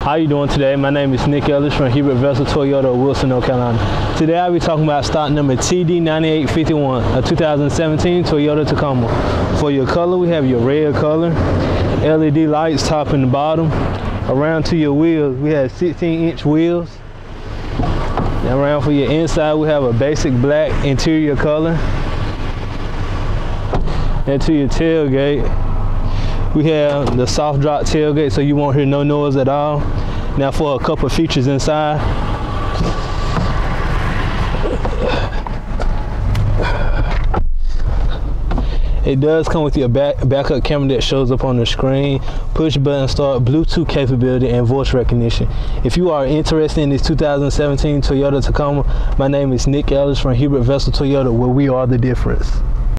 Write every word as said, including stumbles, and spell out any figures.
How you doing today? My name is Nick Ellis from Hubert Vessel Toyota of Wilson, North Carolina. Today I'll be talking about stock number T D nine eight five one, a two thousand seventeen Toyota Tacoma. For your color, we have your red color, L E D lights top and the bottom. Around to your wheels, we have sixteen inch wheels. And around for your inside, we have a basic black interior color. And to your tailgate, we have the soft drop tailgate, so you won't hear no noise at all. Now for a couple of features inside. It does come with your back, backup camera that shows up on the screen, push button start, Bluetooth capability, and voice recognition. If you are interested in this two thousand seventeen Toyota Tacoma, my name is Nick Ellis from Hubert Vessel Toyota, where we are the difference.